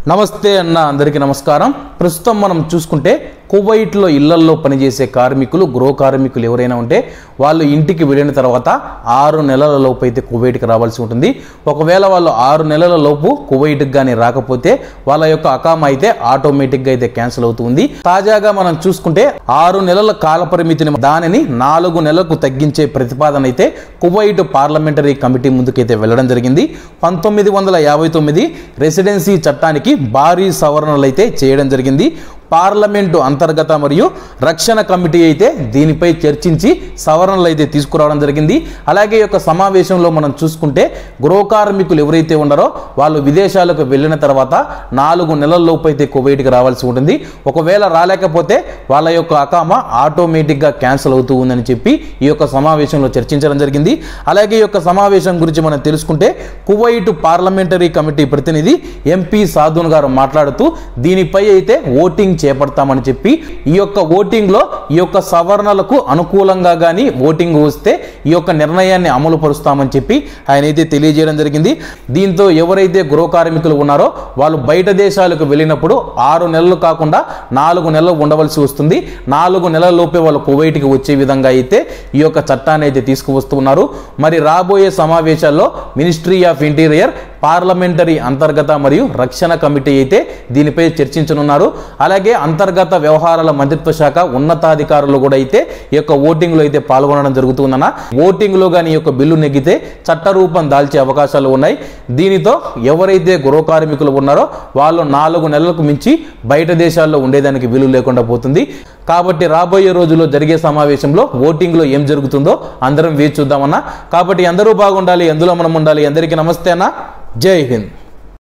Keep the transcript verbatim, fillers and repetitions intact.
నమస్తే అన్న అందరికీ నమస్కారం। ప్రస్తుతం మనం చూసుకుంటే కువైట్లో ఇళ్లల్లో పనిచేసే కార్మికులు గృహ కార్మికులు ఎవరైనా ఉంటే వాళ్ళు ఇంటికి వెళ్ళిన తర్వాత ఆరు నెలల లోపు అయితే కువైట్కి రావాల్సి ఉంటుంది। ఒకవేళ వాళ్ళు ఆరు నెలల లోపు కువైట్కి కానీ రాకపోతే వాళ్ళ యొక్క అకామా అయితే ఆటోమేటిక్గా అయితే క్యాన్సిల్ అవుతుంది। తాజాగా మనం చూసుకుంటే ఆరు నెలల కాల పరిమితిని దానిని నాలుగు నెలలకు తగ్గించే ప్రతిపాదన అయితే కువైట్ పార్లమెంటరీ కమిటీ ముందుకైతే వెళ్ళడం జరిగింది। పంతొమ్మిది వందల యాభై తొమ్మిది రెసిడెన్సీ చట్టానికి భారీ సవరణలు అయితే చేయడం జరిగింది। పార్లమెంటు అంతర్గత మరియు రక్షణ కమిటీ అయితే దీనిపై చర్చించి సవరణలు అయితే తీసుకురావడం జరిగింది। అలాగే యొక్క సమావేశంలో మనం చూసుకుంటే గృహ కార్మికులు ఎవరైతే ఉన్నారో వాళ్ళు విదేశాలకు వెళ్ళిన తర్వాత నాలుగు నెలల లోపు అయితే కువైట్కి రావాల్సి ఉంటుంది। ఒకవేళ రాలేకపోతే వాళ్ళ యొక్క అకామా ఆటోమేటిక్గా క్యాన్సిల్ అవుతూ ఉందని చెప్పి ఈ యొక్క సమావేశంలో చర్చించడం జరిగింది। అలాగే ఈ యొక్క సమావేశం గురించి మనం తెలుసుకుంటే కువైట్ పార్లమెంటరీ కమిటీ ప్రతినిధి ఎంపీ సాధున్ గారు మాట్లాడుతూ దీనిపై అయితే ఓటింగ్ చేపడతామని చెప్పి ఈ యొక్క ఓటింగ్ లో ఈ యొక్క సవరణలకు అనుకూలంగా గాని ఓటింగ్ వస్తే ఈ యొక్క నిర్ణయాన్ని అమలు పరుస్తామని చెప్పి ఆయన అయితే తెలియజేయడం జరిగింది। దీంతో ఎవరైతే గృహ కార్మికులు ఉన్నారో వాళ్ళు బయట దేశాలకు వెళ్ళినప్పుడు ఆరు నెలలు కాకుండా నాలుగు నెలలు ఉండవలసి వస్తుంది। నాలుగు నెలల లోపే వాళ్ళు కువైట్కి వచ్చే విధంగా అయితే ఈ యొక్క చట్టాన్ని అయితే తీసుకువస్తున్నారు। మరి రాబోయే సమావేశాల్లో మినిస్ట్రీ ఆఫ్ ఇంటీరియర్ పార్లమెంటరీ అంతర్గత మరియు రక్షణ కమిటీ అయితే దీనిపై చర్చించనున్నారు। అలాగే అంతర్గత వ్యవహారాల మంత్రిత్వ శాఖ ఉన్నతాధికారులు కూడా అయితే ఈ యొక్క ఓటింగ్ లో అయితే పాల్గొనడం జరుగుతుందన్న ఓటింగ్ లో గాని ఈ యొక్క బిల్లు నెగ్గితే చట్టరూపం దాల్చే అవకాశాలు ఉన్నాయి। దీనితో ఎవరైతే గృహ కార్మికులు ఉన్నారో వాళ్ళు నాలుగు నెలలకు మించి బయట దేశాల్లో ఉండేదానికి వీలు లేకుండా పోతుంది। కాబట్టి రాబోయే రోజుల్లో జరిగే సమావేశంలో ఓటింగ్ లో ఏం జరుగుతుందో అందరం వేచి చూద్దామన్నా। కాబట్టి అందరూ బాగుండాలి, ఎందులో మనం ఉండాలి। అందరికీ నమస్తే అన్న, జై హింద్।